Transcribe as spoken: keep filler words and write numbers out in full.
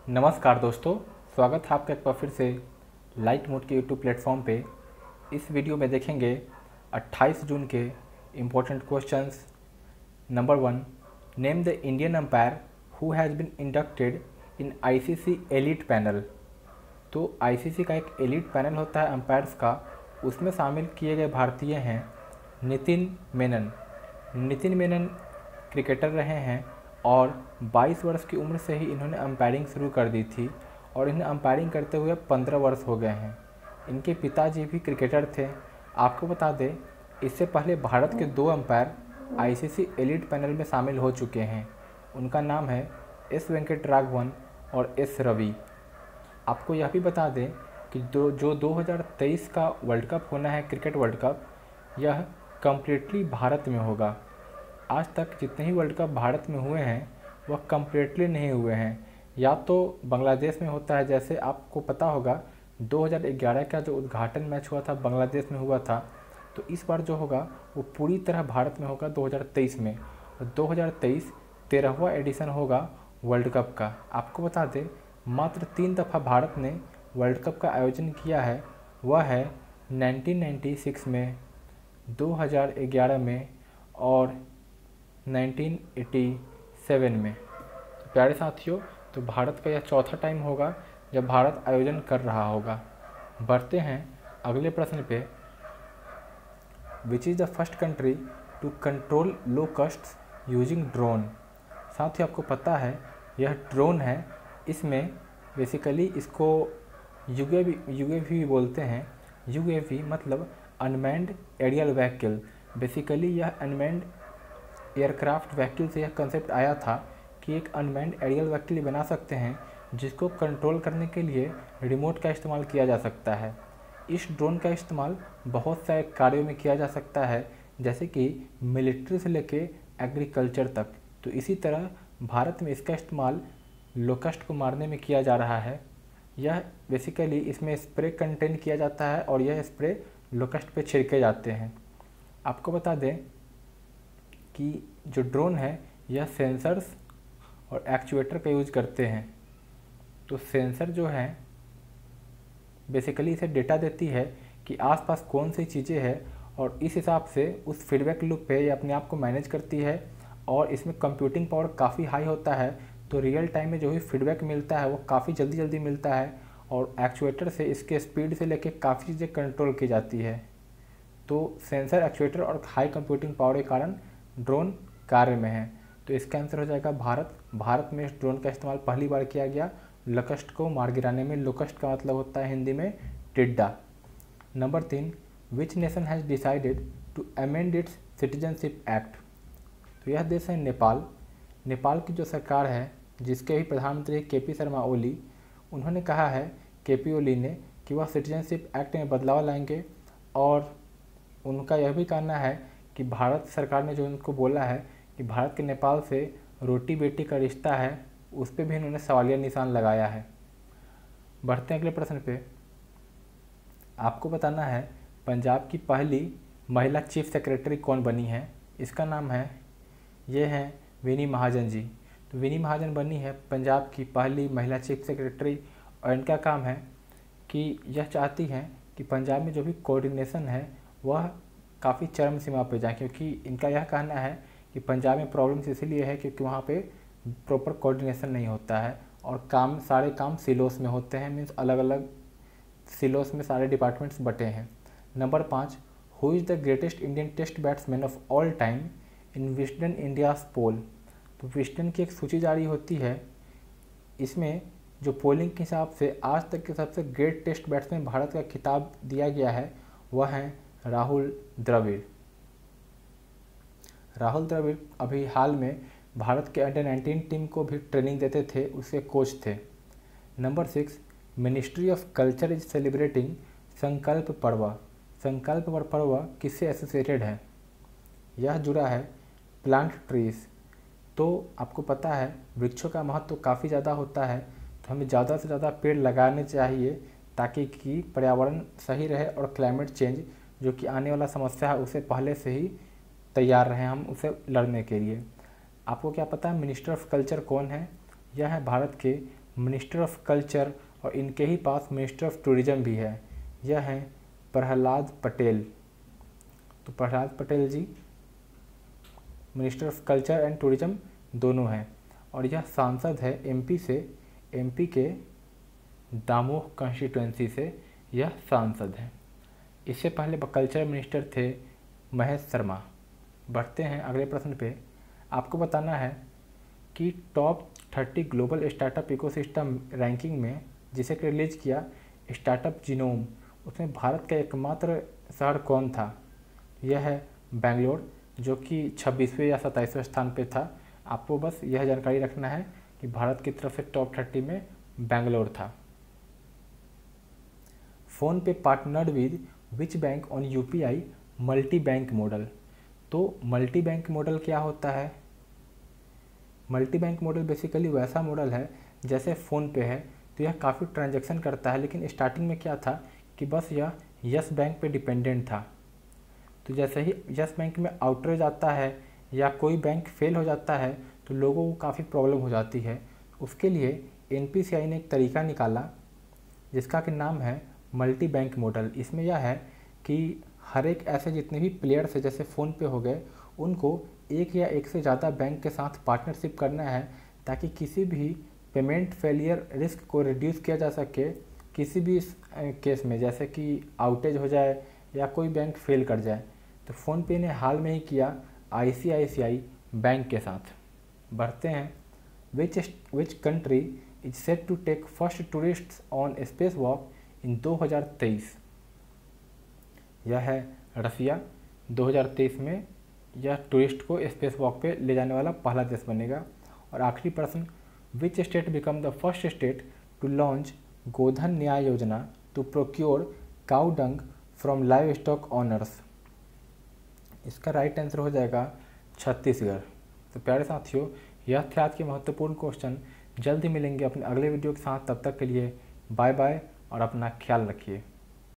नमस्कार दोस्तों, स्वागत है आपका एक बार फिर से लाइट मोड के यूट्यूब प्लेटफॉर्म पे। इस वीडियो में देखेंगे अट्ठाईस जून के important questions. Number one, name the Indian umpire who has been inducted in ICC elite panel. तो आईसीसी का एक एलीट पैनल होता है अंपायर्स का, उसमें शामिल किए गए भारतीय हैं नितिन मेनन। नितिन मेनन क्रिकेटर रहे हैं और बाईस वर्ष की उम्र से ही इन्होंने अंपायरिंग शुरू कर दी थी और इन्हें अंपायरिंग करते हुए पंद्रह वर्ष हो गए हैं। इनके पिताजी भी क्रिकेटर थे। आपको बता दें, इससे पहले भारत के दो अंपायर आईसीसी एलीट पैनल में शामिल हो चुके हैं। उनका नाम है एस वेंकट राघवन और एस रवि। आपको यह भी बता दें कि दो जो दो हज़ार तेईस का वर्ल्ड कप होना है, क्रिकेट वर्ल्ड कप, यह कम्प्लीटली भारत में होगा। आज तक जितने ही वर्ल्ड कप भारत में हुए हैं वह कम्प्लीटली नहीं हुए हैं, या तो बांग्लादेश में होता है। जैसे आपको पता होगा दो हज़ार ग्यारह का जो उद्घाटन मैच हुआ था बांग्लादेश में हुआ था, तो इस बार जो होगा वो पूरी तरह भारत में होगा दो हज़ार तेईस में। और दो हज़ार तेईस तेरहवां एडिशन होगा वर्ल्ड कप का। आपको बता दें, मात्र तीन दफ़ा भारत ने वर्ल्ड कप का आयोजन किया है। वह है नाइनटीन नाइंटी सिक्स में, दो हज़ार ग्यारह में और नाइनटीन एटी सेवन में। तो प्यारे साथियों, तो भारत का यह चौथा टाइम होगा जब भारत आयोजन कर रहा होगा। बढ़ते हैं अगले प्रश्न पे। Which is the first country to control low cost using drone. साथियों, आपको पता है यह ड्रोन है। इसमें बेसिकली इसको यूएवी यूएवी भी बोलते हैं। यूएवी मतलब अनमैन्ड एरियल व्हीकल। बेसिकली यह अनमैन्ड एयरक्राफ्ट व्हीकल से यह कंसेप्ट आया था कि एक अनमैन्ड एरियल व्हीकल बना सकते हैं जिसको कंट्रोल करने के लिए रिमोट का इस्तेमाल किया जा सकता है। इस ड्रोन का इस्तेमाल बहुत सारे कार्यों में किया जा सकता है, जैसे कि मिलिट्री से लेके एग्रीकल्चर तक। तो इसी तरह भारत में इसका इस्तेमाल लोकस्ट को मारने में किया जा रहा है। यह बेसिकली इसमें स्प्रे कंटेन किया जाता है और यह स्प्रे लोकस्ट पे छिड़के जाते हैं। आपको बता दें कि जो ड्रोन है यह सेंसर्स और एक्चुएटर का यूज करते हैं। तो सेंसर जो है बेसिकली इसे डेटा देती है कि आसपास कौन सी चीज़ें हैं और इस हिसाब से उस फीडबैक लूप पे ये अपने आप को मैनेज करती है। और इसमें कंप्यूटिंग पावर काफ़ी हाई होता है, तो रियल टाइम में जो भी फीडबैक मिलता है वो काफ़ी जल्दी जल्दी मिलता है। और एक्चुएटर से इसके स्पीड से लेके काफ़ी चीज़ें कंट्रोल की जाती है। तो सेंसर, एक्चुएटर और हाई कंप्यूटिंग पावर के कारण ड्रोन कार्य में है। तो इसका आंसर हो जाएगा भारत। भारत में इस ड्रोन का इस्तेमाल पहली बार किया गया लोकस्ट को मार गिराने में। लोकस्ट का मतलब होता है हिंदी में टिड्डा। नंबर तीन, which nation has decided to amend its citizenship act. तो यह देश है नेपाल। नेपाल की जो सरकार है, जिसके भी प्रधानमंत्री के पी शर्मा ओली, उन्होंने कहा है के पी ओली ने कि वह सिटीजनशिप एक्ट में बदलाव लाएंगे। और उनका यह भी कहना है कि भारत सरकार ने जो उनको बोला है कि भारत के नेपाल से रोटी बेटी का रिश्ता है, उस पर भी इन्होंने सवालिया निशान लगाया है। बढ़ते हैं अगले प्रश्न पे। आपको बताना है पंजाब की पहली महिला चीफ सेक्रेटरी कौन बनी है। इसका नाम है, ये हैं विनी महाजन जी। तो विनी महाजन बनी है पंजाब की पहली महिला चीफ सेक्रेटरी। और इनका काम है कि यह चाहती हैं कि पंजाब में जो भी कोऑर्डिनेशन है वह काफ़ी चरम सीमा पर जाए, क्योंकि इनका यह कहना है कि पंजाब में प्रॉब्लम्स इसीलिए है क्योंकि वहाँ पे प्रॉपर कोऑर्डिनेशन नहीं होता है और काम सारे काम सिलोस में होते हैं। मीन्स अलग अलग सिलोस में सारे डिपार्टमेंट्स बटे हैं। नंबर पाँच, who is the greatest Indian test batsman of all time in Wisden India's poll. तो विस्डन की एक सूची जारी होती है, इसमें जो पोलिंग के हिसाब से आज तक के सबसे ग्रेट टेस्ट बैट्समैन भारत का खिताब दिया गया है, वह हैं राहुल द्रविड़। राहुल द्रविड़ अभी हाल में भारत के अंडर नाइनटीन टीम को भी ट्रेनिंग देते थे, उसके कोच थे। Number six, ministry of culture is celebrating Sankalp Parv. संकल्प पर्व किससे एसोसिएटेड है? यह जुड़ा है प्लांट ट्रीज। तो आपको पता है वृक्षों का महत्व तो काफ़ी ज़्यादा होता है, तो हमें ज़्यादा से ज़्यादा पेड़ लगाने चाहिए ताकि कि पर्यावरण सही रहे और क्लाइमेट चेंज जो कि आने वाला समस्या है उसे पहले से ही तैयार रहें हम उसे लड़ने के लिए। आपको क्या पता है मिनिस्टर ऑफ कल्चर कौन है? यह है भारत के मिनिस्टर ऑफ कल्चर और इनके ही पास मिनिस्टर ऑफ टूरिज्म भी है, यह हैं प्रहलाद पटेल। तो Prahlad Patel ji minister of culture and tourism दोनों हैं, और यह सांसद है एमपी से, एमपी के दामोह कॉन्स्टिट्यूंसी से यह सांसद हैं। इससे पहले कल्चर मिनिस्टर थे महेश शर्मा। बढ़ते हैं अगले प्रश्न पे। आपको बताना है कि top thirty global startup ecosystem ranking में जिसे रिलीज किया स्टार्टअप जीनोम, उसमें भारत का एकमात्र शहर कौन था? यह है बेंगलोर, जो कि छब्बीसवें या सत्ताईसवें स्थान पे था। आपको बस यह जानकारी रखना है कि भारत की तरफ से टॉप थर्टी में बेंगलोर था। PhonePe partnered with which bank on UPI multi bank model. तो मल्टी बैंक मॉडल क्या होता है? मल्टी बैंक मॉडल बेसिकली वैसा मॉडल है जैसे फ़ोन पे है, तो यह काफ़ी ट्रांजैक्शन करता है, लेकिन स्टार्टिंग में क्या था कि बस यह यस बैंक पे डिपेंडेंट था। तो जैसे ही यस बैंक में आउटरेज आता है या कोई बैंक फेल हो जाता है तो लोगों को काफ़ी प्रॉब्लम हो जाती है। उसके लिए एनपीसीआई ने एक तरीका निकाला जिसका कि नाम है मल्टी बैंक मॉडल। इसमें यह है कि हर एक ऐसे जितने भी प्लेयर्स हैं जैसे फ़ोन पे हो गए, उनको एक या एक से ज़्यादा बैंक के साथ पार्टनरशिप करना है ताकि किसी भी पेमेंट फेलियर रिस्क को रिड्यूस किया जा सके किसी भी केस में, जैसे कि आउटेज हो जाए या कोई बैंक फेल कर जाए। तो फ़ोनपे ने हाल में ही किया आईसीआईसीआई बैंक के साथ। बढ़ते हैं। Which which country is set to take first tourists on space walk in दो हज़ार तेईस। यह है रसिया। दो हज़ार तेईस में यह टूरिस्ट को स्पेस वॉक पे ले जाने वाला पहला देश बनेगा। और आखिरी प्रश्न, which state become the first state to launch Godhan Nyay Yojana to procure cow dung from live stock owners. इसका राइट आंसर हो जाएगा छत्तीसगढ़। तो प्यारे साथियों, यह थे आज के महत्वपूर्ण क्वेश्चन। जल्द ही मिलेंगे अपने अगले वीडियो के साथ, तब तक के लिए बाय बाय और अपना ख्याल रखिए।